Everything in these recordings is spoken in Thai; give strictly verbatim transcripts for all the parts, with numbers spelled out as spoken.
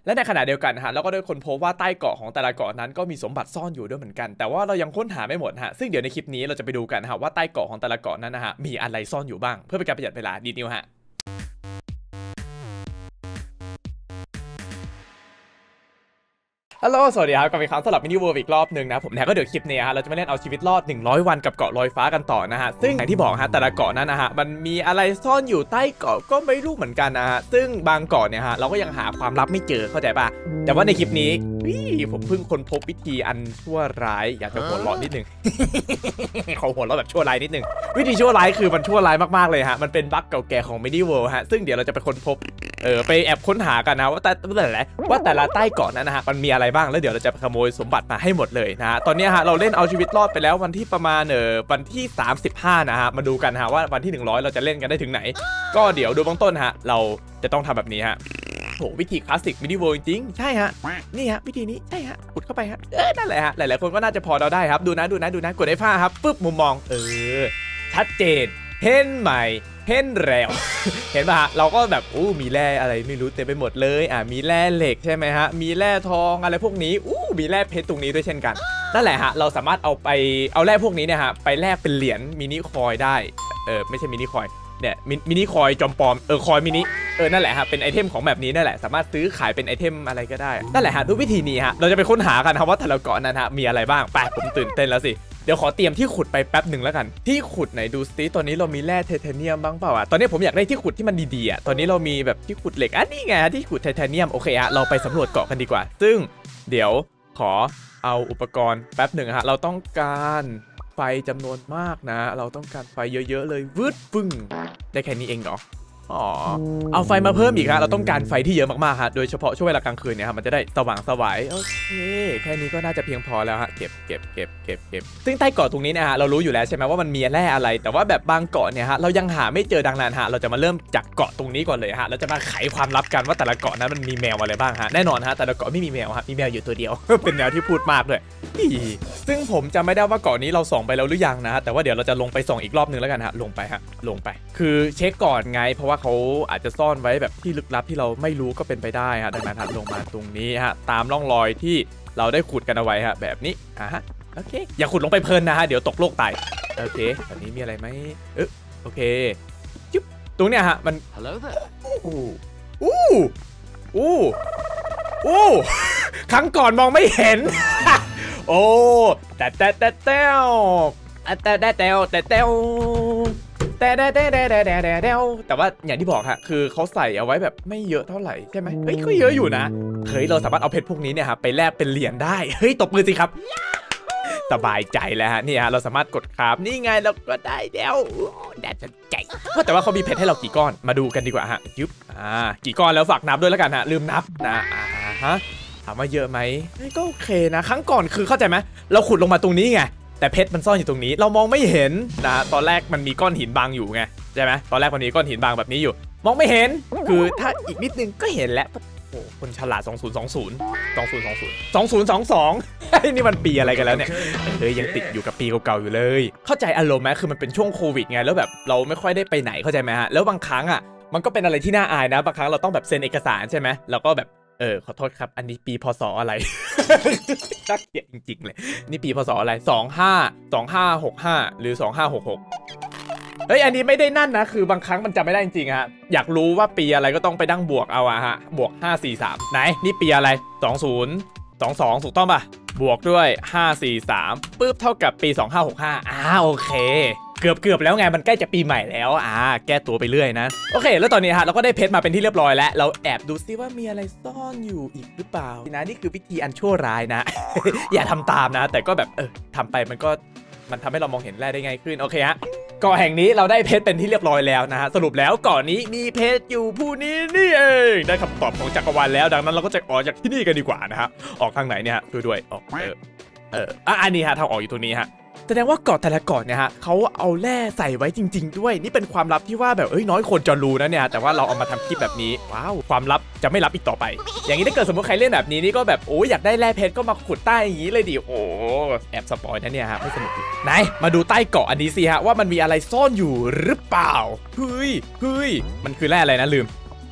และในขณะเดียวกันฮะเราก็ได้ค้นพบว่าใต้เกาะของแต่ละเกาะนั้นก็มีสมบัติซ่อนอยู่ด้วยเหมือนกันแต่ว่าเรายังค้นหาไม่หมดฮะซึ่งเดี๋ยวในคลิปนี้เราจะไปดูกันฮะว่าใต้เกาะของแต่ละเกาะนั้นนะฮะมีอะไรซ่อนอยู่บ้างเพื่อเป็นการประหยัดเวลาดีนิวฮะฮัลโหลสวัสดีครับกลับมาอีกครั้งสำหรับมินิเวิร์อีกรอบหนึ่งนะผมแทนก็เดี๋ยวคลิปนี้ฮะเราจะมาเล่นเอาชีวิตรอดหนึ่งร้อยวันกับเกาะลอยฟ้ากันต่อนะฮะซึ่งอย่างที่บอกฮะแต่ละเกาะนั้นนะฮะมันมีอะไรซ่อนอยู่ใต้เกาะก็ไม่รู้เหมือนกันนะฮะซึ่งบางเกาะเนี่ยฮะเราก็ยังหาความลับไม่เจอเข้าใจป่ะแต่ว่าในคลิปนี้ผมเพิ่งค้นพบวิธีอันชั่วร้ายอยากจะหัวเราะนิดนึง ขอหัวเราะแบบชั่วร้ายนิดนึงวิธีชั่วร้ายคือมันชั่วร้ายมากๆเลยฮะมันเป็นบั๊กเก่าแก่ของมินิเวิร์ฮะซึ่งเดี๋ยวเราจะไปค้นพบเออไปแอบค้นหากันนะว่าแต่แต่ว่าแต่ละใต้เกาะนั้นนะฮะมันมีอะไรบ้างแล้วเดี๋ยวเราจะขโมยสมบัติมาให้หมดเลยนะฮะตอนนี้ฮะเราเล่นเอาชีวิตรอดไปแล้ววันที่ประมาณเออวันที่สามสิบห้านะฮะมาดูกันฮะว่าวันที่หนึ่งร้อยเราจะเล่นกันได้ถึงไหนก็เดี๋ยวดูเบื้องต้นฮะเราจะต้องทำแบบนี้ฮะโหวิธีคลาสสิกมินิเวิร์จริงใช่ฮะนี่ฮะวิธีนี้ใช่ฮะขุดเข้าไปฮะเออนั่นแหละฮะหลายๆคนก็น่าจะพอเราได้ครับดูนะดูนะดูนะกดไอ้ผ้าครับปึ๊บมุมมองเออชัดเจนเห็นใหม่เห็นแล้วเห็นป่ะฮะเราก็แบบอู้มีแร่อะไรไม่รู้เต็มไปหมดเลยอ่ะมีแร่เหล็กใช่ไหมฮะมีแร่ทองอะไรพวกนี้อู้มีแร่เพชรตรงนี้ด้วยเช่นกันนั่นแหละฮะเราสามารถเอาไปเอาแร่พวกนี้เนี่ยฮะไปแลกเป็นเหรียญมินิคอยได้เออไม่ใช่มินิคอยเนี่ยมินิคอยจอมปลอมเออคอยมินิเออนั่นแหละฮะเป็นไอเทมของแบบนี้นั่นแหละสามารถซื้อขายเป็นไอเทมอะไรก็ได้นั่นแหละฮะด้วยวิธีนี้ฮะเราจะไปค้นหากันครับว่าแต่ละเกาะนั้นฮะมีอะไรบ้างไปผมตื่นเต้นแล้วสิเดี๋ยวขอเตรียมที่ขุดไปแป๊บหนึ่งแล้วกันที่ขุดไหนดูซิตอนนี้เรามีแร่ไทเทเนียมบ้างเปล่าอ่ะตอนนี้ผมอยากได้ที่ขุดที่มันดีๆอ่ะตอนนี้เรามีแบบที่ขุดเหล็กอ่ะนี่ไงที่ขุดไทเทเนียมโอเคฮะเราไปสำรวจเกาะกันดีกว่าซึ่งเดี๋ยวขอเอาอุปกรณ์แป๊บหนึ่งฮะเราต้องการไฟจำนวนมากนะเราต้องการไฟเยอะๆเลยวืดปึ้งได้แค่นี้เองเหรออ๋อเอาไฟมาเพิ่มอีกฮะเราต้องการไฟที่เยอะมากๆฮะโดยเฉพาะช่วงเวลากลางคืนเนี่ยครับมันจะได้สว่างสวยโอเคแค่นี้ก็น่าจะเพียงพอแล้วฮะเก็บเก็บเก็บเก็บเก็บซึ่งใต้เกาะตรงนี้นะฮะเรารู้อยู่แล้วใช่ไหมว่ามันมีแร่อะไรแต่ว่าแบบบางเกาะเนี่ยฮะเรายังหาไม่เจอดังนั้นฮะเราจะมาเริ่มจากเกาะตรงนี้ก่อนเลยฮะเราจะมาไขความลับกันว่าแต่ละเกาะนั้นมันมีแมวอะไรบ้างฮะแน่นอนฮะแต่ละเกาะไม่มีแมวฮะมีแมวอยู่ตัวเดียว เป็นแมวที่พูดมากด้วยซึ่งผมจำไม่ได้ว่าเกาะนี้เราส่องไปแล้วหรือยังนะฮะแต่ว่าเดี๋ยวเราจะลงไปส่องอีกรอบนึงแล้วกันฮะลงไปฮะลงไปคือเช็คก่อนไงเพราะว่าเขาอาจจะซ่อนไว้แบบที่ลึกลับที่เราไม่รู้ก็เป็นไปได้ฮะดังนั้นลงมาตรงนี้ฮะตามร่องรอยที่เราได้ขุดกันเอาไว้ฮะแบบนี้อ่ะฮะโอเคอย่าขุดลงไปเพลินนะฮะเดี๋ยวตกโลกตายโอเคตอนนี้มีอะไรไหมเออโอเคจุ๊บตรงเนี้ยฮะมันอู้อู้อู้อู้ครั้งก่อนมองไม่เห็นโอ้แต่แต่แต่แต่แต่แต่แต่แต่แต่แต่แต่แต่แต่แต่แต่แต่แต่ว่าอย่างที่บอกฮะคือเขาใส่เอาไว้แบบไม่เยอะเท่าไหร่ใช่ไหมเฮ้ยก็เยอะอยู่นะเฮ้ยเราสามารถเอาเพชรพวกนี้เนี่ยฮะไปแลกเป็นเหรียญได้เฮ้ยตบมือสิครับสบายใจแล้วฮะนี่ฮะเราสามารถกดคราฟนี่ไงเราก็ได้แล้วได้สนใจแต่ว่าเขามีเพชรให้เรากี่ก้อนมาดูกันดีกว่าฮะยึบอ่ากี่ก้อนแล้วฝากนับด้วยแล้วกันฮะลืมนับนะอ่าฮะถามว่าเยอะไหมก็โอเคนะครั้งก่อนคือเข้าใจไหมเราขุดลงมาตรงนี้ไงแต่เพชรมันซ่อนอยู่ตรงนี้เรามองไม่เห็นนะตอนแรกมันมีก้อนหินบางอยู่ไงใช่ไหมตอนแรกมันมีก้อนหินบางแบบนี้อยู่มองไม่เห็นคือถ้าอีกนิดนึงก็เห็นแล้วโอ้คนฉลาดสองศูนย์สองศูนย์ สองศูนย์สองศูนย์ สองศูนย์สองสองนี่มันปีอะไรกันแล้วเนี่ยเฮ้ยยังติดอยู่กับปีเก่าๆอยู่เลยเข้าใจอารมณ์ไหมคือมันเป็นช่วงโควิดไงแล้วแบบเราไม่ค่อยได้ไปไหนเข้าใจไหมฮะแล้วบางครั้งอ่ะมันก็เป็นอะไรที่น่าอายนะบางครั้งเราต้องแบบเซ็นเอกสารใช่ไหมเราก็แบบเออขอโทษครับอันนี้ปีพศอะไรน่าเกลียดจริงๆเลยนี่ปีพศอะไรสองห้า สองห้าหกห้าหรือสองห้าหกหกเฮ้ยอันนี้ไม่ได้นั่นนะคือบางครั้งมันจำไม่ได้จริงๆฮะอยากรู้ว่าปีอะไรก็ต้องไปนั่งบวกเอาอะฮะบวกห้า สี่ สามไหนนี่ปีอะไรสองศูนย์ สองสองถูกต้องป่ะบวกด้วยห้า สี่ สามปึ๊บเท่ากับปีสองห้าหกห้าอ่าโอเคเกือบเกือบแล้วไงมันใกล้จะปีใหม่แล้วอ่าแก้ตัวไปเรื่อยนะโอเคแล้วตอนนี้ฮะเราก็ได้เพชรมาเป็นที่เรียบร้อยแล้วเราแอบดูซิว่ามีอะไรซ่อนอยู่อีกหรือเปล่านะนี่คือวิธีอันชั่วร้ายนะ อย่าทำตามนะแต่ก็แบบเออทำไปมันก็มันทำให้เรามองเห็นแร่ได้ง่ายขึ้นโอเคฮะเกาะแห่งนี้เราได้เพชรเป็นที่เรียบร้อยแล้วนะฮะสรุปแล้วเกาะนี้มีเพชรอยู่ผู้นี้นี่เองได้คำตอบของจักรวาลแล้วดังนั้นเราก็จะออกจากที่นี่กันดีกว่านะฮะออกทางไหนเนี่ยฮะด้วยด้วยออกเออเอออ่ะอันนี้ฮะทางออกอยู่ตรงนี้ฮะแสดงว่าเกาะแต่ละเกาะเนี่ยฮะเขาเอาแร่ใส่ไว้จริงๆด้วยนี่เป็นความลับที่ว่าแบบเอ้ยน้อยคนจะรู้นะเนี่ยแต่ว่าเราเอามาทำคลิปแบบนี้ว้าวความลับจะไม่ลับอีกต่อไปอย่างนี้ถ้าเกิดสมมติใครเล่นแบบนี้นี่ก็แบบโอ้ยอยากได้แร่เพชรก็มาขุดใต้อย่างนี้เลยดิโอ้แอบสปอยนะเนี่ยฮะไม่สนุกไหนมาดูใต้เกาะอันนี้สิฮะว่ามันมีอะไรซ่อนอยู่หรือเปล่าเฮ้ยเฮ้ยมันคือแร่อะไรนะลืม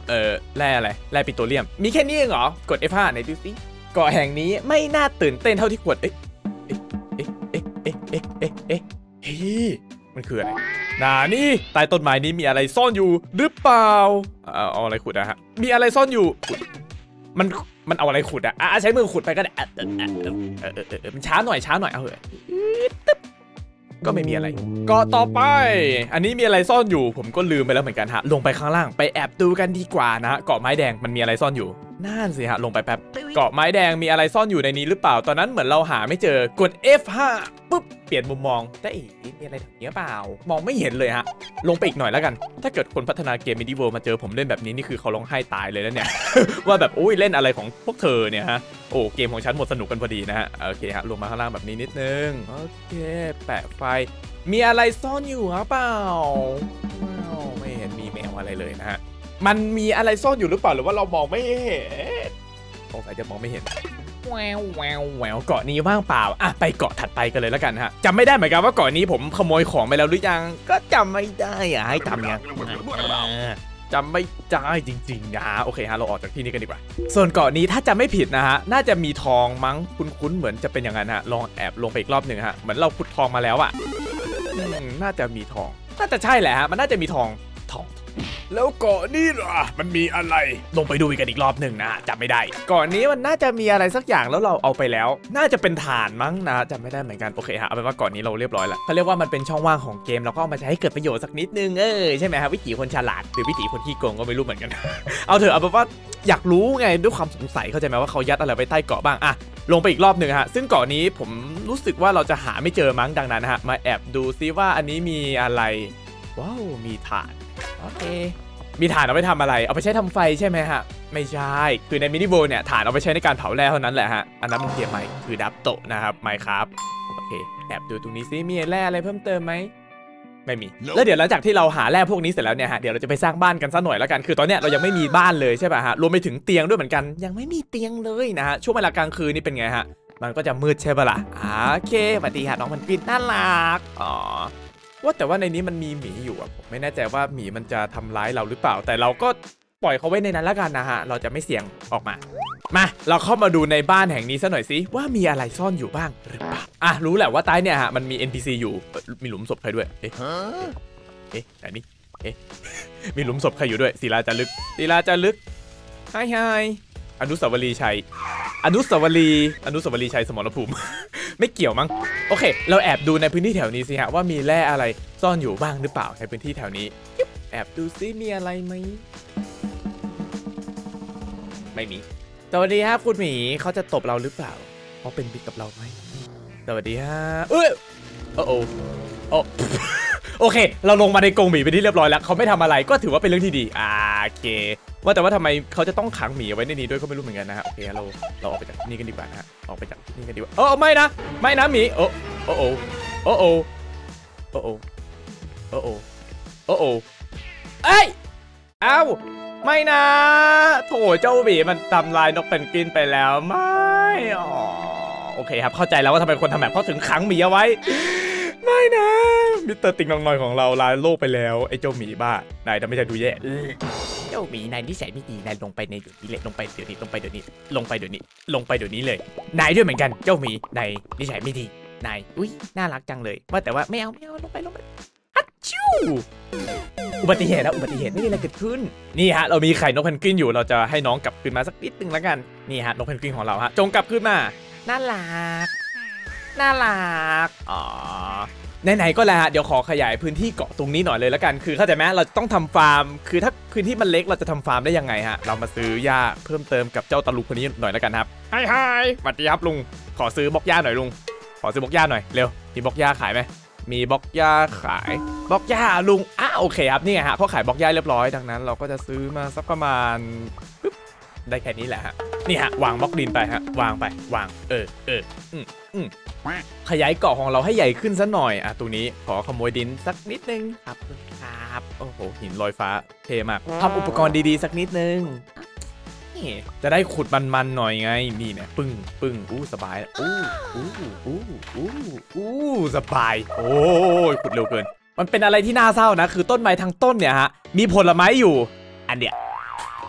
เออแร่อะไรแร่ปิโตรเลียมมีแค่นี้เองเหรอกด เอฟ ห้า ไหนดูสิเกาะแห่งนี้ไม่น่าตื่นเต้นเท่าที่ควรเอ๊ะเอ๊ะเอ๊ะเอ๊ะเอ๊ะเอ๊ะเอ๊ะเอ๊ะเฮ้ยมันคืออะไรนานี่ใต้ต้นไม้นี้มีอะไรซ่อนอยู่หรือเปล่าเอาเอาอะไรขุดนะฮะมีอะไรซ่อนอยู่มันมันเอาอะไรขุดอะอ่ะใช้มือขุดไปก็ได้เออเออเออเออมันช้าหน่อยช้าหน่อยเอาเหอะก็ไม่มีอะไรก็ต่อไปอันนี้มีอะไรซ่อนอยู่ผมก็ลืมไปแล้วเหมือนกันฮะลงไปข้างล่างไปแอบดูกันดีกว่านะฮะเกาะไม้แดงมันมีอะไรซ่อนอยู่นั่นสิฮะลงไปแป๊บเกาะไม้แดงมีอะไรซ่อนอยู่ในนี้หรือเปล่าตอนนั้นเหมือนเราหาไม่เจอกด เอฟ ห้า ปุ๊บเปลี่ยนมุมมองแต่อีมีอะไรถึงเนี้ยเปล่ามองไม่เห็นเลยฮะลงไปอีกหน่อยแล้วกันถ้าเกิดคนพัฒนาเกม Medieval มาเจอผมเล่นแบบนี้นี่คือเขาร้องไห้ตายเลยแล้วเนี่ย ว่าแบบโอ้ยเล่นอะไรของพวกเธอเนี่ยฮะโอ้เกมของฉันหมดสนุกกันพอดีนะฮะโอเคฮะลงมาข้างล่างแบบนี้นิดนึงโอเคแปะไฟมีอะไรซ่อนอยู่หรือเปล่าไม่เห็นมีแมวอะไรเลยนะฮะมันมีอะไรซ่อนอยู่หรือเปล่าหรือว่าเรามองไม่เห็นสงสัยจะมองไม่เห็นแววแววแววเกาะนี้ว่างเปล่าอ่ะไปเกาะถัดไปกันเลยแล้วกันฮะจำไม่ได้เหมือนกันว่าเกาะนี้ผมขโมยของไปแล้วหรือยังก็จำไม่ได้อ่ะให้ทำยังจำไม่ได้จริงๆนะโอเคฮะเราออกจากที่นี้กันดีกว่าส่วนเกาะนี้ถ้าจำไม่ผิดนะฮะน่าจะมีทองมั้งคุ้นๆเหมือนจะเป็นอย่างนั้นฮะลองแอบลงไปอีกรอบหนึ่งฮะเหมือนเราขุดทองมาแล้วอ่ะน่าจะมีทองน่าจะใช่แหละฮะมันน่าจะมีทองทองแล้วเกาะนี้ล่ะมันมีอะไรลงไปดูกันอีกรอบหนึ่งนะจำไม่ได้เกาะนี้มันน่าจะมีอะไรสักอย่างแล้วเราเอาไปแล้วน่าจะเป็นฐานมั้งนะจำไม่ได้เหมือนกันโอเคฮะเอาเป็นว่าเกาะนี้เราเรียบร้อยแล้วเขาเรียกว่ามันเป็นช่องว่างของเกมเราก็เอามาใช้ให้เกิดประโยชน์สักนิดนึงเออใช่ไหมฮะวิถีคนฉลาดหรือวิถีคนขี้โกงก็ไม่รู้เหมือนกัน เอาเถอะเอาเป็นว่าอยากรู้ไงด้วยความสงสัยเข้าใจไหมว่าเขายัดอะไรไว้ใต้เกาะบ้างอะลงไปอีกรอบหนึ่งฮะซึ่งเกาะนี้ผมรู้สึกว่าเราจะหาไม่เจอมั้งดังนั้นนะฮะมาแอบดูซิว่าอันนี้มีอะไรว้าวมีฐานโอเคมีฐานเอาไปทำอะไรเอาไปใช้ทำไฟใช่ไหมฮะไม่ใช่คือในมินิโวเนี่ยฐานเอาไปใช้ในการเผาแร่เท่านั้นแหละฮะอันนั้นมันเกียร์ใหม่คือดับโตนะครับไมค์ครับโอเคแอบดูตรงนี้ซิมีแร่อะไรเพิ่มเติมไหมไม่มีแล้วเดี๋ยวหลังจากที่เราหาแร่พวกนี้เสร็จแล้วเนี่ยฮะเดี๋ยวเราจะไปสร้างบ้านกันซะหน่อยแล้วกันคือตอนเนี้ยเรายังไม่มีบ้านเลยใช่ป่ะฮะรวมไปถึงเตียงด้วยเหมือนกันยังไม่มีเตียงเลยนะฮะช่วงเวลากลางคืนนี่เป็นไงฮะมันก็จะมืดใช่ป่ะล่ะโอเคสวัสดีฮะน้องมันปิดน่ารักอ๋อว่าแต่ว่าในนี้มันมีหมีอยู่อะผมไม่แน่ใจว่าหมีมันจะทำร้ายเราหรือเปล่าแต่เราก็ปล่อยเขาไว้ในนั้นแล้วกันนะฮะเราจะไม่เสี่ยงออกมามาเราเข้ามาดูในบ้านแห่งนี้ซะหน่อยสิว่ามีอะไรซ่อนอยู่บ้างหรือเปล่าอ่ะรู้แหละว่าใต้เนี่ยฮะมันมี เอ็น พี ซี อยู่มีหลุมศพใครด้วยเอ๊ะเอ๊ะไหนนี่เอ๊ะมีหลุมศพใครอยู่ด้วยศิลาจารึกศิลาจารึกไฮไฮอนุสาวรีย์ชัยอนุสาวรีย์อนุสาวรีย์ชัยสมรภูมิ ไม่เกี่ยวมั้งโอเคเราแอบดูในพื้นที่แถวนี้สิฮะว่ามีแร่อะไรซ่อนอยู่บ้างหรือเปล่าในพื้นที่แถวนี้แอบดูซิมีอะไรไหมไม่มีสวัสดีครับคุณหมีเขาจะตบเราหรือเปล่าเขาเป็นบิ๊กกับเราไหมสวัสดีฮะเอ้ยโอ้โอ้โอ้โอเคเราลงมาในกรงหมีไปที่เรียบร้อยแล้วเขาไม่ทำอะไรก็ถือว่าเป็นเรื่องที่ดีอ่าโอเคว่าแต่ว่าทำไมเขาจะต้องขังหมีไว้ในนี้ด้วยก็ไม่รู้เหมือนกันนะฮะโอเคเราเราออกไปจากนี่กันดีกว่านะฮะออกไปจากนี่กันดีกว่าโอ้ไม่นะไม่นะหมีโอ้โอ้โอ้โอ้โอ้โอ้โอ้โอ้โอ้โอ้โอ้เอ้ยเอ้าไม่นะโถเจ้าหมีมันทำลายนกเพนกวินไปแล้วไม่อ๋อโอเคครับเข้าใจแล้วว่าทำไมคนทำแบบเขาถึงขังหมีเอาไว้ไม่นะมิสเตอร์ติงน้อยของเราลาโลกไปแล้วไอ้เจ้าหมีบ้านายทำไม่ใช่ดูแย่เจ้าหมีนายนิสัยไม่ดีนายลงไปในเดี๋ยวนี้เลยลงไปเดี๋ยวนี้ลงไปเดี๋ยวนี้ลงไปเดี๋ยวนี้ลงไปเดี๋ยวนี้เลยนายด้วยเหมือนกันเจ้าหมีนายนิสัยไม่ดีนายอุ้ยน่ารักจังเลยว่าแต่ว่าไม่เอาไม่เอาลงไปลงไปฮัตชิวอุบัติเหตุแล้วอุบัติเหตุไม่มีอะไรเกิดขึ้นนี่ฮะเรามีไข่นกเพนกวินอยู่เราจะให้น้องกลับคืนมาสักนิดนึงแล้วกันนี่ฮะนกเพนกวินของเราฮะจงกลับคืนมาน่ารักน่ารักอ๋อไหนๆก็แล้วฮะเดี๋ยวขอขยายพื้นที่เกาะตรงนี้หน่อยเลยแล้วกันคือเข้าใจไหมเราต้องทำฟาร์มคือถ้าพื้นที่มันเล็กเราจะทำฟาร์มได้ยังไงฮะเรามาซื้อหญ้าเพิ่มเติมกับเจ้าตะลุกคนนี้หน่อยแล้วกันครับไฮไฮสวัสดีครับลุงขอซื้อบล็อกหญ้าหน่อยลุงขอซื้อบล็อกหญ้าหน่อยเร็วมีบล็อกหญ้าขายไหมมีบล็อกหญ้าขายบล็อกหญ้าลุงอ่ะโอเคครับนี่ไงฮะเขาขายบล็อกหญ้าเรียบร้อยดังนั้นเราก็จะซื้อมาสักประมาณปึ๊บได้แค่นี้แหละฮะนี่ฮะวางบล็อกดินไปฮะวางไปวางเออเอออืมอืมขยายเกาะของเราให้ใหญ่ขึ้นซะหน่อยอ่ะตรงนี้ขอขโมยดินสักนิดนึงครับครับโอ้โหหินลอยฟ้าเท่มากทำอุปกรณ์ดีๆสักนิดนึงจะได้ขุดมันๆหน่อยไงนี่เนี่ยปึ้งปึ้งอู้สบายอู้อู้อู้อู้อู้สบายโอ้ยขุดเร็วเกินมันเป็นอะไรที่น่าเศร้านะคือต้นไม้ทั้งต้นเนี่ยฮะมีผลไม้อยู่อันเดีย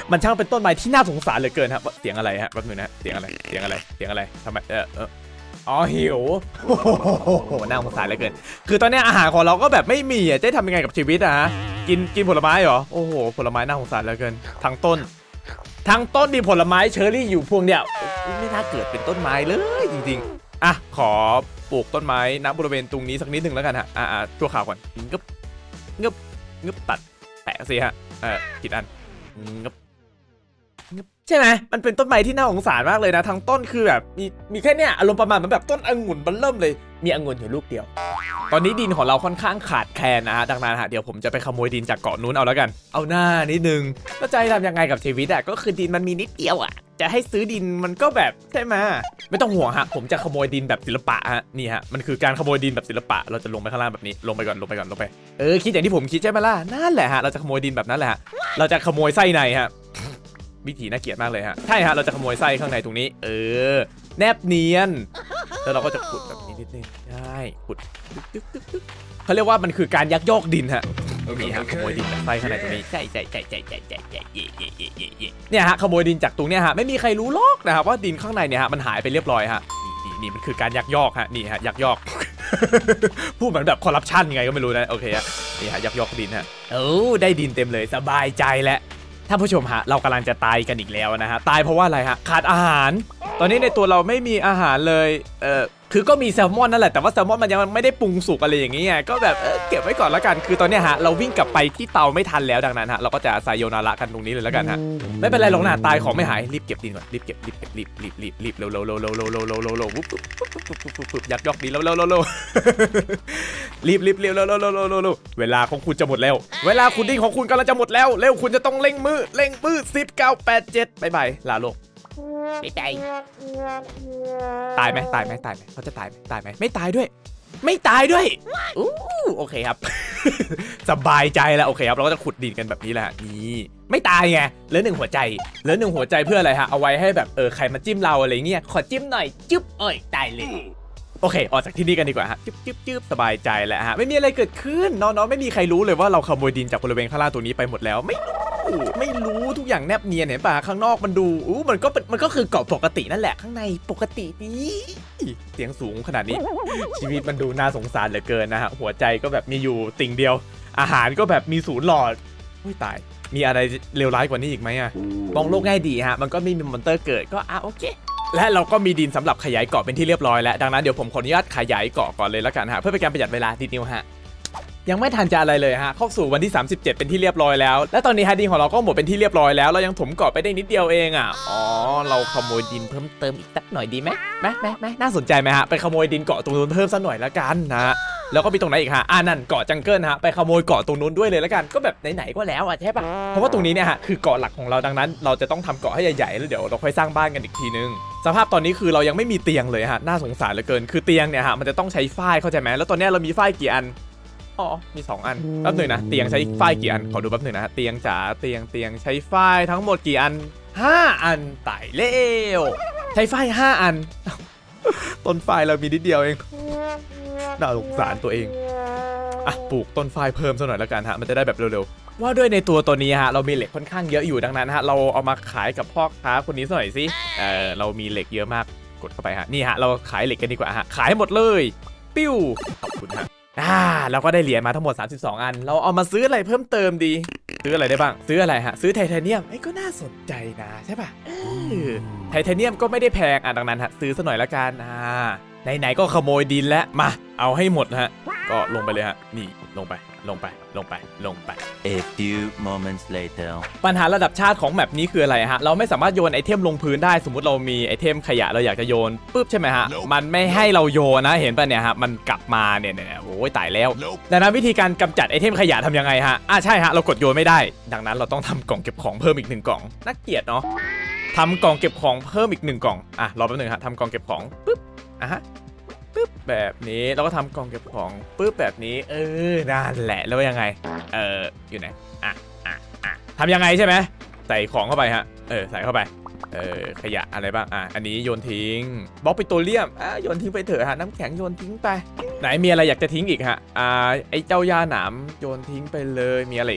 มันช่างเป็นต้นไม้ที่น่าสงสารเหลือเกินครับเสียงอะไรฮะแป๊บนึงนะเสียงอะไรเสียงอะไรเสียงอะไรทำไมเออเอออ๋อหิวโอ้โหน่าสงสารเหลือเกินคือตอนนี้อาหารของเราก็แบบไม่มีอ่ะจะทำยังไงกับชีวิตอะฮะกินกินผลไม้เหรอโอ้โหผลไม้น่าสงสารเหลือเกินทั้งต้นทั้งต้นมีผลไม้เชอร์รี่อยู่พวงเดียวไม่น่าเกิดเป็นต้นไม้เลยจริงๆอ่ะขอปลูกต้นไม้ณบริเวณตรงนี้สักนิดหนึ่งแล้วกันฮะอ่าชั่วข่าวก่อนงึบงึบงึบตัดแปะสิฮะเออผิดอันงึบใช่ไหมมันเป็นต้นไม้ที่น่าสงสารมากเลยนะทั้งต้นคือแบบมีมีแค่เนี้ยอารมณ์ประมาณมันแบบต้นองุ่นมันเริ่มเลยมีองุ่นอยู่ลูกเดียวตอนนี้ดินของเราค่อนข้างขาดแคลนนะฮะดังนั้นฮะเดี๋ยวผมจะไปขโมยดินจากเกาะนู้นเอาแล้วกันเอาหน้านิดนึงแล้วจะทำยังไงกับชีวิตอ่ะก็คือดินมันมีนิดเดียวอ่ะจะให้ซื้อดินมันก็แบบใช่ไหมไม่ต้องห่วงฮะผมจะขโมยดินแบบศิลปะฮะนี่ฮะมันคือการขโมยดินแบบศิลปะเราจะลงไปข้างล่างแบบนี้ลงไปก่อนลงไปก่อนลงไปเออคิดอย่างที่ผมคิดใช่ไหมล่ะนั่นแหละฮะเราจะขโมยดินแบบนั้นแหละฮะเราจะขโมยไส้ในฮะวิธีน่าเกลียดมากเลยฮะใช่ฮะเราจะขโมยไส้ข้างในตรงนี้เออแนบเนียนแล้วเราก็จะขุดแบบนี้นิดนึงใช่ขุดเขาเรียกว่ามันคือการยักยอกดินฮะนี่ฮะขโมยดินจากไส้ข้างในตรงนี้ใช่ใช่ใช่ใช่ใช่ใช่ใช่เย่เย่เย่เย่เย่เนี่ยฮะขโมยดินจากตรงเนี้ยฮะไม่มีใครรู้หรอกนะครับว่าดินข้างในเนี่ยฮะมันหายไปเรียบร้อยฮะนี่นี่มันคือการยักยอกฮะนี่ฮะยักยอกพูดเหมือนแบบคอร์รัปชันยังไงก็ไม่รู้นะโอเคฮะนี่ฮะยักยอกดินฮะโอ้ได้ดินเต็มเลยสบายใจแล้วท่านผู้ชมฮะเรากำลังจะตายกันอีกแล้วนะฮะตายเพราะว่าอะไรฮะขาดอาหารตอนนี้ในตัวเราไม่มีอาหารเลยเออคือก็มีแซลมอนนั่นแหละแต่ว่าแซลมอนมันยังไม่ได้ปรุงสุกอะไรอย่างเงี้ยก็แบบเออเก็บไว้ก่อนแล้วกันคือตอนนี้ฮะเราวิ่งกลับไปที่เตาไม่ทันแล้วดังนั้นฮะเราก็จะไซโยนาระกันตรงนี้เลยแล้วกันฮะไม่เป็นไรหรอกนะตายของไม่หายรีบเก็บดินก่อนรีบเก็บรีบเก็บรีบรีบรีบรีบเร็วเร็วเร็วเร็วเร็วเร็วเร็วเร็วเร็วปุ๊บปุ๊บปุ๊บปุ๊บปุ๊บปุ๊บปุ๊บยักยอกดินเร็วเร็วเร็วเร็วรีบรีบเร็วเร็วเร็วเร็วเร็วเร็วเวลาของคุณจะหมดแล้วเวลาคุณดิ้งของคุณกำลังจะหมดแล้วเร็วคุณจะต้องเร่งมือเร่งมือสิบเก้าแปดเจ็ดบายบายลาโลกไม่ตายตายไหมตายไหมตายไหมเขาจะตายไหมตายไหมไม่ตายด้วยไม่ตายด้วยอู้โอเคครับ สบายใจแล้วโอเคครับเราก็จะขุดดินกันแบบนี้แหละนี่ไม่ตายไงเหลือหนึ่งหัวใจเหลือหนึ่งหัวใจเพื่ออะไรฮะเอาไว้ให้แบบเออใครมาจิ้มเราอะไรเงี้ยขอจิ้มหน่อยจุ๊บเอ้ยตายเลยโอเคออกจากที่นี่กันดีกว่าฮะจุ๊บจุ๊บจุ๊บสบายใจแล้วฮะไม่มีอะไรเกิดขึ้นน้องๆไม่มีใครรู้เลยว่าเราขโมยดินจากบริเวณข้างล่างตัวนี้ไปหมดแล้วไม่ไม่รู้ทุกอย่างแนบเนียนเห็นป่ะข้างนอกมันดูอู้มันก็มันก็คือเกาะปกตินั่นแหละข้างในปกติดีเสียงสูงขนาดนี้ ชีวิตมันดูน่าสงสารเหลือเกินนะฮะหัวใจก็แบบมีอยู่ติ่งเดียวอาหารก็แบบมีศูนย์หลอดไม่ตายมีอะไรเลวร้ายกว่านี้อีกไหมอะมองโลกง่ายดีฮะมันก็ไม่มีมอนเตอร์เกิดก็อ่ะโอเคและเราก็มีดินสำหรับขยายเกาะเป็นที่เรียบร้อยแล้วดังนั้นเดี๋ยวผมขออนุญาตขยายเกาะก่อนเลยแล้วกันฮะเพื่อเป็นการประหยัดเวลาดินิวฮะยังไม่ทันจะอะไรเลยฮะเข้าสู่วันที่สามสิบเจ็ดเป็นที่เรียบร้อยแล้วและตอนนี้ฮะดินของเราก็หมดเป็นที่เรียบร้อยแล้วเรายังถมเกาะไปได้นิดเดียวเองอ่ะอ๋อเราขโมยดินเพิ่มเติมอีกสักหน่อยดีไหมไหมไหมไหมน่าสนใจไหมฮะไปขโมยดินเกาะตรงนู้นเพิ่มสักหน่อยละกันนะแล้วก็มีตรงไหนอีกฮะอ่านั่นเกาะจังเกิลฮะไปขโมยเกาะตรงนู้นด้วยเลยละกันก็แบบไหนๆก็แล้วอ่ะใช่ปะเพราะว่าตรงนี้เนี่ยฮะคือเกาะหลักของเราดังนั้นเราจะต้องทำเกาะให้ใหญ่ๆแล้วเดี๋ยวเราค่อยสร้างบ้านกันอีกทีนึงสภาพตอนนี้คือเรายังไม่มีเตียงเลยฮะน่าสงสารเหลือเกินคือเตียงเนี่ยฮะมันจะต้องใช้ฝ้ายเข้าใจไหมแล้วตอนนี้เรามีฝ้ายกี่อันอ๋อมีสองอันแป๊บหนึ่งนะเตียงใช้ฝ้ายกี่อันขอดูแป๊บหนึ่งนะเตียงจ๋าเตียงเตียงใช้ฝ้ายทั้งหมดกี่อันห้าอันตายเร็วใช้ฝ้ายห้าอันต้นฝ้ายเรามีนิดเดียวเองน่าสงสารตัวเองอ่ะปลูกต้นฝ้ายเพิ่มสักหน่อยแล้วกันฮะมันจะได้แบบเร็วๆว่าด้วยในตัวตัวนี้ฮะเรามีเหล็กค่อนข้างเยอะอยู่ดังนั้นฮะเราเอามาขายกับพ่อค้าคนนี้สักหน่อยสิเออเรามีเหล็กเยอะมากกดเข้าไปฮะนี่ฮะเราขายเหล็กกันดีกว่าฮะขายหมดเลยปิ้วขอบคุณฮะอ่าเราก็ได้เหรียญมาทั้งหมดสามสิบสองอันเราเอามาซื้ออะไรเพิ่มเติมดีซื้ออะไรได้บ้างซื้ออะไรฮะซื้อไทเทเนียมไอ้ก็น่าสนใจนะใช่ป่ะเออไทเทเนียมก็ไม่ได้แพงอ่ะดังนั้นฮะซื้อสักหน่อยละกันอ่าไหนๆก็ขโมยดินแล้วมาเอาให้หมดฮะก็ลงไปเลยฮะนี่ลงไปลงไปลงไปลงไป A few moments later ปัญหาระดับชาติของแมปนี้คืออะไรฮะเราไม่สามารถโยนไอเทมลงพื้นได้สมมุติเรามีไอเทมขยะเราอยากจะโยนปุ๊บใช่ไหมฮะ nope. มันไม่ให้เราโยนนะเห็นป่ะเนี่ยฮะมันกลับมาเนี่ยเนี่ยโอ้ยตายแล้ว nope. ดังนั้นวิธีการกำจัดไอเทมขยะทำยังไงฮะอ่าใช่ฮะเรากดโยนไม่ได้ดังนั้นเราต้องทำกล่องเก็บของเพิ่มอีกหนึ่งกล่องน่าเกลียดเนาะทำกล่องเก็บของเพิ่มอีกหนึ่งกล่องอ่ะรอแป๊บนึงฮะทำกล่องเก็บของปุ๊บอ่ะฮะปึ๊บแบบนี้เราก็ทำกล่องเก็บของปึ๊บแบบนี้เออนั่นแหละแล้วยังไงเอออยู่ไหนอ่ะอ่ะอ่ะทำยังไงใช่ไหมใส่ของเข้าไปฮะเออใส่เข้าไปเออขยะอะไรบ้างอ่ะอันนี้โยนทิ้งบล็อกปิโตรเลียมอ่ะโยนทิ้งไปเถอะฮะน้ำแข็งโยนทิ้งไปไหนมีอะไรอยากจะทิ้งอีกฮะอ่าไอ้เจ้ายาหนามโยนทิ้งไปเลยมีอะไรอีก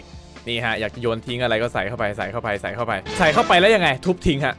นี่ฮะอยากจะโยนทิ้งอะไรก็ใส่เข้าไปใส่เข้าไปใส่เข้าไปใส่เข้าไปแล้วยังไงทุบทิ้งฮะ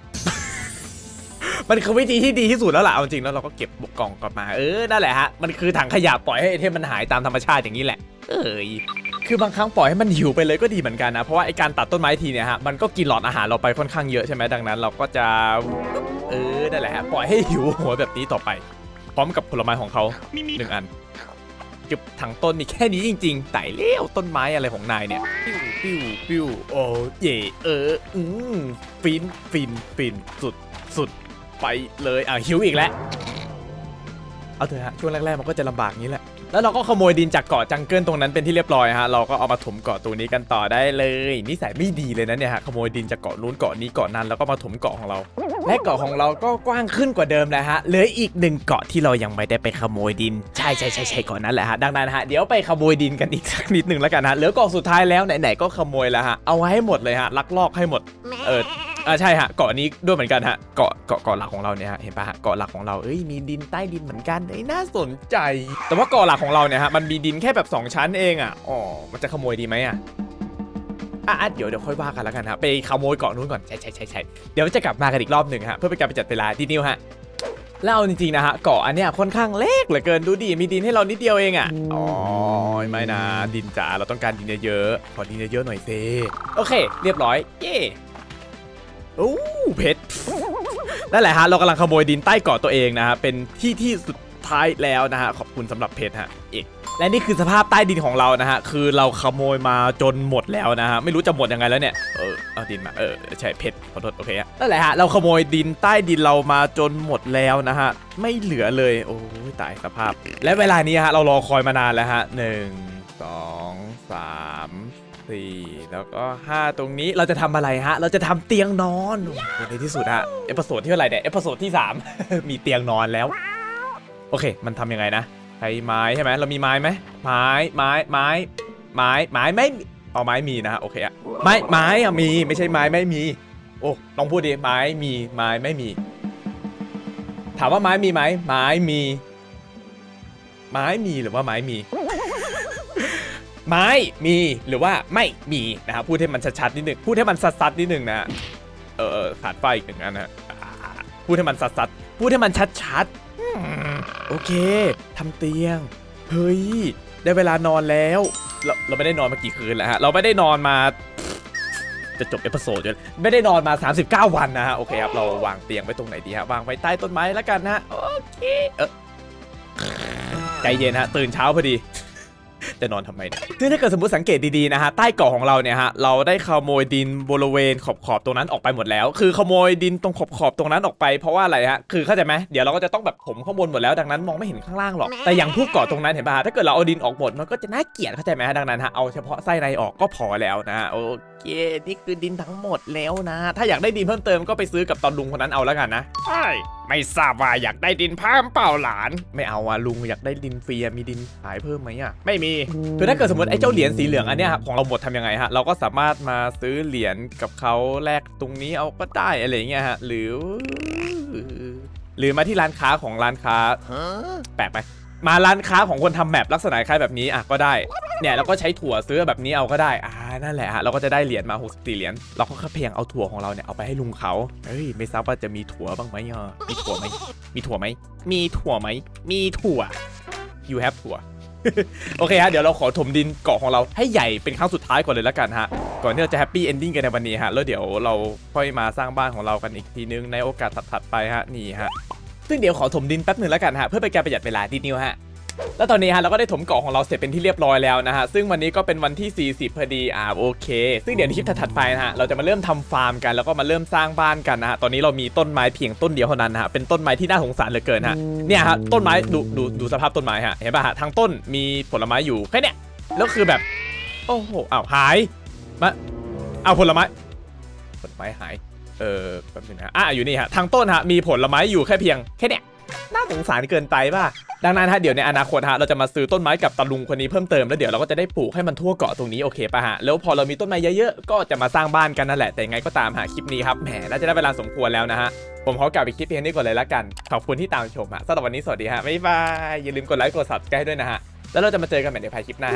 มันคือวิธีที่ดีที่สุดแล้วล่ะเอาจริงแล้วเราก็เก็บบกกล่องกลับมาเออนั่นแหละฮะมันคือถังขยะปล่อยให้ไอเทมมันหายตามธรรมชาติอย่างนี้แหละเอ้ยคือบางครั้งปล่อยให้มันหิวไปเลยก็ดีเหมือนกันนะเพราะว่าไอการตัดต้นไม้ทีเนี่ยฮะมันก็กินหลอดอาหารเราไปค่อนข้างเยอะใช่ไหมดังนั้นเราก็จะเออนั่นแหละฮะปล่อยให้หิวหัวแบบนี้ต่อไปพร้อมกับผลไม้ของเขาหนึ่งอันจุบถังต้นมีแค่นี้จริงๆไต่เลี้ยวต้นไม้อะไรของนายเนี่ยปิ้วปิ้วปิ้วโอ้เย่เอออืมฟินฟินฟินสุดสุดไปเลยอ่ะหิวอีกแล้วเอาเถอะฮะช่วงแรกๆมันก็จะลำบากนี้แหละแล้วเราก็ขโมยดินจากเกาะจังเกิลตรงนั้นเป็นที่เรียบร้อยฮะเราก็เอามาถมเกาะตรงนี้กันต่อได้เลยนิสัยไม่ดีเลยนะเนี่ยฮะขโมยดินจากเกาะนู้นเกาะนี้เกาะนั้นแล้วก็มาถมเกาะของเราและเกาะของเราก็กว้างขึ้นกว่าเดิมแล้วฮะเหลืออีกหนึ่งเกาะที่เรายังไม่ได้ไปขโมยดินใช่ใช่ใช่ใช่เกาะนั้นแหละฮะดังนั้นฮะเดี๋ยวไปขโมยดินกันอีกสักนิดหนึ่งแล้วกันฮะเหลือเกาะสุดท้ายแล้วไหนๆก็ขโมยแล้วฮะเอาไว้ให้หมดเลยฮะลักลอบให้หมดเอออ่าใช่ฮะเกาะนี้ด้วยเหมือนกันฮะเกาะเกาะเกาะหลักของเราเนี่ยฮะเห็นปะฮะเกาะหลักของเราเอ้ยมีดินใต้ดินเหมือนกันเอ้ยน่าสนใจแต่ว่าเกาะหลักของเราเนี่ยฮะมันมีดินแค่แบบสองชั้นเองอ่ะอ๋อมันจะขโมยดีไหมอ่ะอ่ะเดี๋ยวเดี๋ยวค่อยว่ากันแล้วกันฮะไปขโมยเกาะนู้นก่อนใช่ใช่ใช่ใช่เดี๋ยวจะกลับมากันอีกรอบหนึ่งฮะเพื่อเป็นการประหยัดเวลาดีนิวฮะแล้วเอาจริงๆนะฮะเกาะอันเนี้ยค่อนข้างเล็กเหลือเกินดูดิมีดินให้เรานิดเดียวเองอ่ะอ๋อไม่นะดินจ๋าเราต้องการดินเยอะๆขอดินเยอะๆหน่อยเซโอเคเรียบร้อยเย่โอ้เพชรนั่นแหละฮะเรากำลังขโมยดินใต้เกาะตัวเองนะฮะเป็นที่ที่สุดท้ายแล้วนะฮะขอบคุณสำหรับเพชรฮะเอกและนี่คือสภาพใต้ดินของเรานะฮะคือเราขโมยมาจนหมดแล้วนะฮะไม่รู้จะหมดยังไงแล้วเนี่ยเออเอาดินมาเออใช่เพชรขอโทษโอเคฮะนั่นแหละฮะเราขโมยดินใต้ดินเรามาจนหมดแล้วนะฮะไม่เหลือเลยโอ้ยตายสภาพและเวลานี้ฮะเรารอคอยมานานแล้วฮะหนึ่งสองสามสี่แล้วก็ห้าตรงนี้เราจะทำอะไรฮะเราจะทำเตียงนอนในที่สุดฮะเอพิโซดที่เท่าไหร่เนี่ยเอพิโซดที่สาม มีเตียงนอนแล้วโอเคมันทำยังไงนะใช้ไม้ใช่ไหมเรามีไม้ไหมไม้ไม้ไม้ไม้ไม้ไม่เอาไม้มีนะฮะโอเคอะไม้ไม้อะมีไม่ใช่ไม้ไม่มีโอ้ลองพูดดิไม้มีไม้ไม่มีถามว่าไม้มีไหมไม้มีไม้มีหรือว่าไม้มีไม้มีหรือว่าไม่มีนะครับพูดให้มันชัดๆนิดหนึ่งพูดให้มันซัดๆนิดหนึ่งนะเออขาดไฟอีกหนึ่งอันนะพูดให้มันซัดๆพูดให้มันชัดๆโอเคทำเตียงเฮ้ยได้เวลานอนแล้วเราเราไม่ได้นอนมากี่คืนแล้วฮะเราไม่ได้นอนมาจะจบเอพิโซดจนไม่ได้นอนมาสามสิบเก้าวันนะฮะโอเคครับเราวางเตียงไว้ตรงไหนดีฮะวางไว้ใต้ต้นไม้แล้วกันนะโอเคเออใจเย็นฮะตื่นเช้าพอดีจะนอนทำไมเนี่ยซึ่งถ้าเกิดสมมติสังเกตดีๆนะฮะใต้เกาะของเราเนี่ยฮะเราได้ขโมยดินบริเวณขอบๆตรงนั้นออกไปหมดแล้วคือขโมยดินตรงขอบๆตรงนั้นออกไปเพราะว่าอะไรฮะคือเข้าใจไหมเดี๋ยวเราก็จะต้องแบบถมข้างบนหมดแล้วดังนั้นมองไม่เห็นข้างล่างหรอกแต่อย่างพวกเกาะตรงนั้นเห็นป่ะถ้าเกิดเราเอาดินออกหมดมันก็จะน่าเกลียดเข้าใจไหมฮะดังนั้นฮะเอาเฉพาะไส้ในออกก็พอแล้วนะโอเคนี่คือดินทั้งหมดแล้วนะถ้าอยากได้ดินเพิ่มเติมก็ไปซื้อกับตอนลุงคนนั้นเอาแล้วกันนะใช่ไม่ทราบว่าอยากได้ดินเพิ่มเปล่าหลานไม่เอาอ่ะลุงอยากได้ดินฟรีมีดินขายเพิ่มไหมอ่ะไม่มีคือถ้าเกิดสมมติไอ้เจ้าเหรียญสีเหลืองอันเนี้ยของเราหมดทำยังไงฮะเราก็สามารถมาซื้อเหรียญกับเขาแลกตรงนี้เอาก็ได้อะไรเงี้ยฮะหรือหรือมาที่ร้านค้าของร้านค้าแปลกไหมมาร้านค้าของคนทำแมปลักษณะคล้ายแบบนี้อ่ะก็ได้เนี่ยเราก็ใช้ถั่วซื้อแบบนี้เอาก็ได้อ่านั่นแหละฮะเราก็จะได้เหรียญมาหกสิบสี่เหรียญเราก็แค่เพียงเอาถั่วของเราเนี่ยเอาไปให้ลุงเขาเฮ้ยไม่ทราบว่าจะมีถั่วบ้างไหมอ่ะมีถั่วไหมมีถั่วไหมมีถั่วไหมมีถั่ว you have ถั่ว โอเคฮะเดี๋ยวเราขอถมดินเกาะของเราให้ใหญ่เป็นครั้งสุดท้ายก่อนเลยแล้วกันฮะก่อนที่เราจะแฮปปี้เอนดิ้งกันในวันนี้ฮะแล้วเดี๋ยวเราค่อยมาสร้างบ้านของเรากันอีกทีนึงในโอกาสถัดๆไปฮะนี่ฮะซึ่งเดี๋ยวขอถมดินแป๊บหนึ่งแล้วกันฮะเพื่อเป็นการประหยัดเวลาดิดนิวฮะแล้วตอนนี้ฮะเราก็ได้ถมเกาะของเราเสร็จเป็นที่เรียบร้อยแล้วนะฮะซึ่งวันนี้ก็เป็นวันที่สี่สิบพอดีอ่าโอเคซึ่งเดี๋ยวในคลิปถัดๆไปนะฮะเราจะมาเริ่มทำฟาร์มกันแล้วก็มาเริ่มสร้างบ้านกันนะฮะตอนนี้เรามีต้นไม้เพียงต้นเดียวเท่านั้นนะฮะเป็นต้นไม้ที่น่าสงสารเหลือเกินฮะเนี่ยฮะต้นไม้ดูดูดูสภาพต้นไม้ฮะเห็นป่ะฮะทั้งต้นมีผลไม้อยู่แค่เนี้ยแล้วคือแบบโอ้โหอ้าวหายมาเอาผลไม้ผลไม้หายเออแป๊บนึงนะอ่ะอยู่นี่ฮะทั้งต้นฮะมีผลไม้อยู่แค่เพียงแค่เนี้ยน่าสงสารเกินไปป่ะดังนั้นฮะเดี๋ยวในอนาคตฮะเราจะมาซื้อต้นไม้กับตาลุงคนนี้เพิ่มเติมแล้วเดี๋ยวเราก็จะได้ปลูกให้มันทั่วเกาะตรงนี้โอเคป่ะฮะแล้วพอเรามีต้นไม้เยอะๆก็จะมาสร้างบ้านกันนั่นแหละแต่ยังไงก็ตามฮะคลิปนี้ครับแหมน่าจะได้เวลาสมควรแล้วนะฮะผมขอกลับไปคลิปเพียงนี้ก่อนเลยละกันขอบคุณที่ตามชมฮะสำหรับวันนี้สวัสดีฮะบ๊ายบายอย่าลืมกดไลค์กด ซับสไครบ์ ด้วยนะฮะแล้วเราจะมาเจอกันใหม่ในภายคลิปหน้าฮะ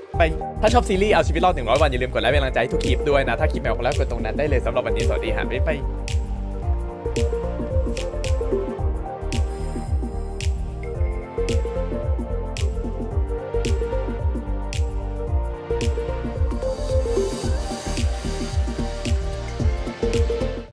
ไปถ้าชอบซีรีส์เอาชีวิตรอดหนึ่งร้อยวันอย่าลืมกดไลค์เป็นกำลังใจให้ทุกคลิปด้วยนะถ้าคลิปแมวของแล้วกดตรงนั้นได้เลยสำหรับวันนี้สวัสดีฮะบ๊ายบาย